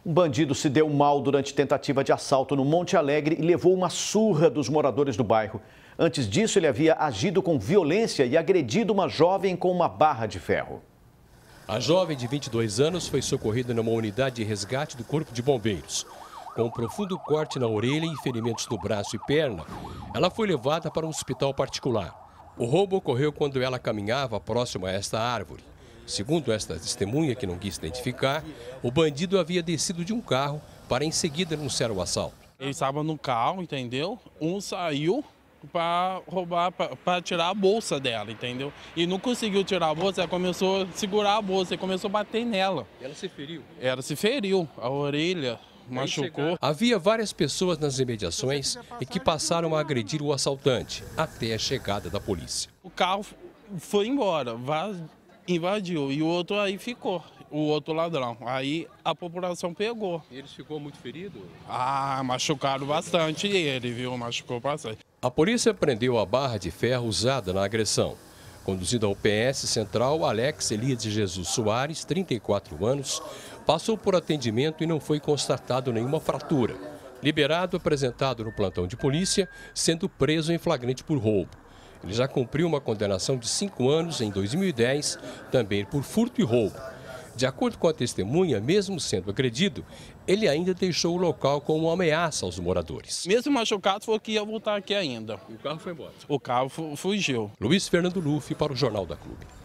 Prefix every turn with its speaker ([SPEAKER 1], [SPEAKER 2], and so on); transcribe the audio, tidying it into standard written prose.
[SPEAKER 1] Um bandido se deu mal durante tentativa de assalto no Monte Alegre e levou uma surra dos moradores do bairro. Antes disso, ele havia agido com violência e agredido uma jovem com uma barra de ferro.
[SPEAKER 2] A jovem de 22 anos foi socorrida numa unidade de resgate do Corpo de Bombeiros. Com um profundo corte na orelha e ferimentos no braço e perna, ela foi levada para um hospital particular. O roubo ocorreu quando ela caminhava próximo a esta árvore. Segundo esta testemunha, que não quis identificar, o bandido havia descido de um carro para em seguida anunciar o assalto.
[SPEAKER 3] Ele estava no carro, entendeu? Um saiu para roubar, para tirar a bolsa dela, entendeu? E não conseguiu tirar a bolsa, ela começou a segurar a bolsa e começou a bater nela.
[SPEAKER 2] Ela se feriu?
[SPEAKER 3] Ela se feriu, a orelha machucou.
[SPEAKER 2] Havia várias pessoas nas imediações e que passaram a agredir o assaltante até a chegada da polícia.
[SPEAKER 3] O carro foi embora, invadiu e o outro aí ficou, o outro ladrão. Aí a população pegou.
[SPEAKER 2] E ele ficou muito ferido?
[SPEAKER 3] Machucaram bastante ele, viu? Machucou bastante.
[SPEAKER 2] A polícia prendeu a barra de ferro usada na agressão. Conduzido ao PS Central, Alex Elias de Jesus Soares, 34 anos, passou por atendimento e não foi constatado nenhuma fratura. Liberado, apresentado no plantão de polícia, sendo preso em flagrante por roubo. Ele já cumpriu uma condenação de 5 anos em 2010, também por furto e roubo. De acordo com a testemunha, mesmo sendo agredido, ele ainda deixou o local com uma ameaça aos moradores.
[SPEAKER 3] Mesmo machucado, falou que ia voltar aqui ainda.
[SPEAKER 2] E o carro foi embora?
[SPEAKER 3] O carro fugiu.
[SPEAKER 2] Luiz Fernando Luffy para o Jornal da Clube.